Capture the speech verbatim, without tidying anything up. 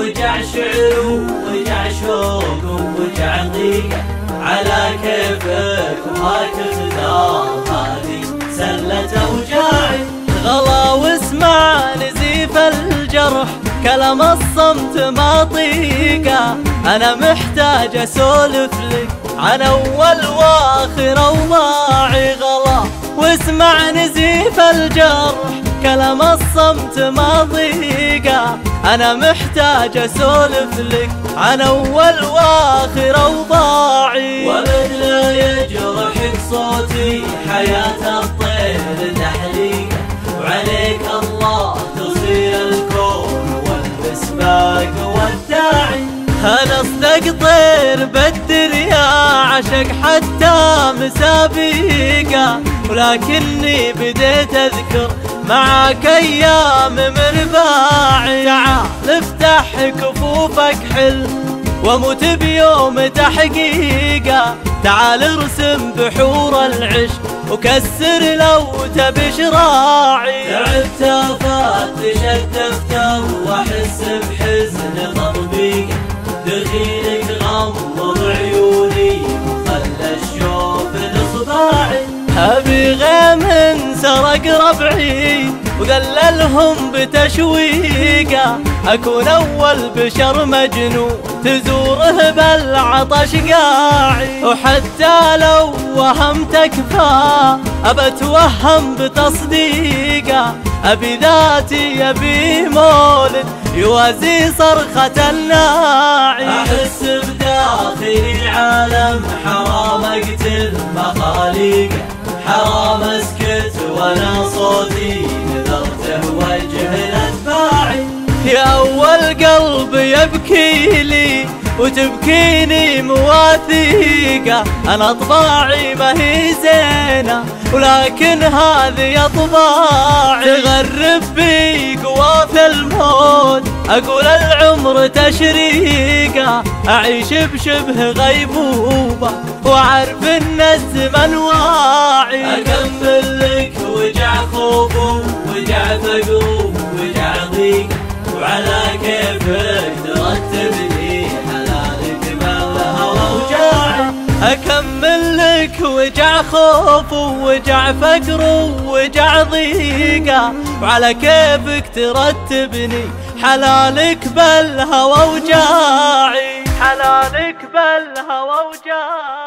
وجع شعر ووجع شوق ووجع ضيقة على كيفك وما تختار هذه سلة أوجاعي. غلا واسمع نزيف الجرح كلام الصمت ما طيقه، أنا محتاج أسولف لك عن أول وآخر أوضاعي. غلا واسمع نزيف الجرح كلام الصمت ما طيقه، أنا محتاج أسولف لك عن أول وآخر أوضاعي. ومن لا يجرحك صوتي حياة الطير تحليقه، وعليك الله تصير الكون والمسباق والداعي. أنا استقطر بالدريا عشق حتى مسابيقه، ولكني بديت أذكر معاك أيام مرباعي. تعال افتح كفوفك حل وموت بيوم تحقيقه، تعال ارسم بحور العشق وكسر لو تبي شراعي. تعبت افتش الدفتر واحس بحزن تطبيقه، دخيلك غمض عيوني وخلى الشوف لاصباعي. أبي غيم سرق ربعي وذللهم بتشويقه، أكون أول بشر مجنون تزوره بالعطش قاعي. وحتى لو وهمتك فا أبى أتوهم بتصديقه، أبي ذاتي أبي مولد يوازي صرخة الناعي. أحس بداخلي العالم حرام أقتل مخاليقه، حرام اسكت وانا صوتي نذرته وجه الاتباعي. يا اول قلب يبكي لي وتبكيني مواثيقه، انا طباعي ما هي زينه ولكن هذه اطباعي. تغرب بي قواف الموت اقول العمر تشريقه، اعيش بشبه غيبوبه واعرف ان الزمن واعي. اكمل لك وجع خوف ووجع فقر ووجع ضيق، وعلى كيفك ترتبني حلالك بالهوى وجاعي. أكمل لك وجع خوف ووجع فقر ووجع ضيقة، وعلى كيفك ترتبني حلالك بالهوى وجاعي. حلالك بالهوى وجاعي.